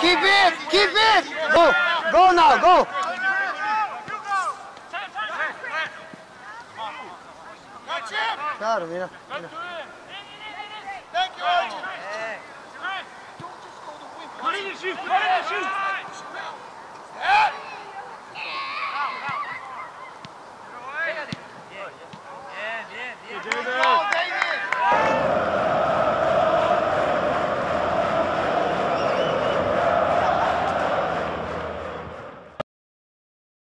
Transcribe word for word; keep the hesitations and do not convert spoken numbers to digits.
Keep it! Keep it! Go! Go now! Go! Claro, mira. mira. Thank you, Archie. Put in your shoe. Put in your shoe.